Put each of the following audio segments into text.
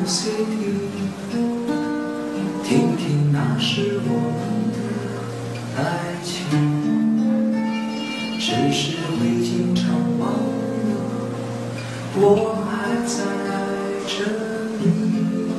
CD， 听听那时我们的爱情，只是会经常忘了，我还在爱着你。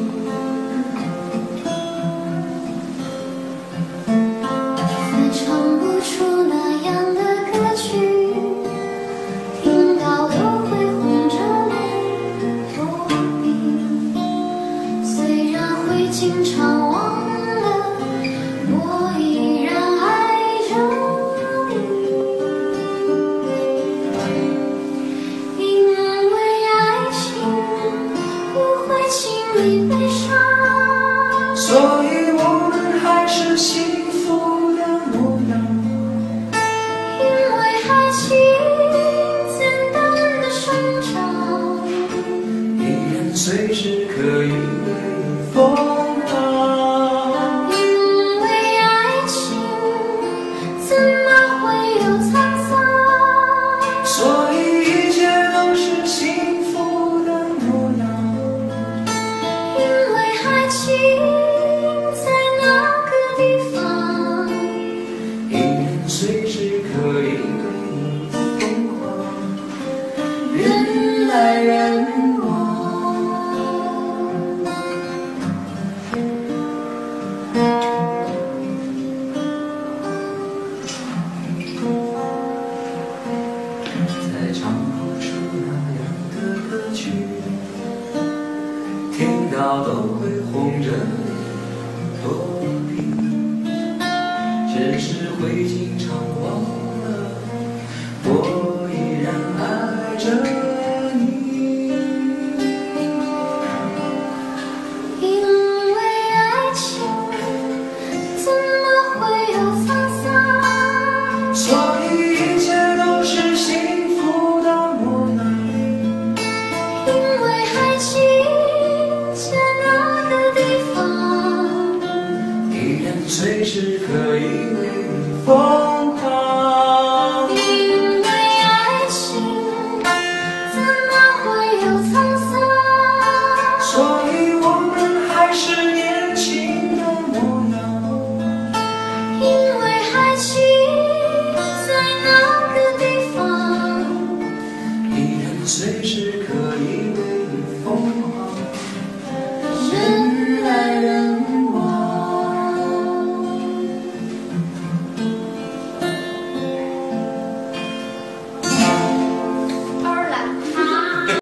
再唱不出那样的歌曲，听到都会红着脸躲避。虽然会经常忘了，我依然爱着你。因为爱情不会轻易悲伤， 所以我们还是幸福的模样。 因为爱情简单的生长， 依然随时可以为你疯狂。 因为爱情怎么会有沧桑？ 所以一切都是幸福的模样。 因为爱情在那个地方， 依然随时可以为你疯狂，人来人往。再唱不出那样的歌曲，听到都会红着脸躲避，只是会经常忘了，我依然爱着你。 因为爱情怎么会有沧桑？ 所以一切都是幸福的模样。 因为爱情在那个地方， 依然随时可以为你疯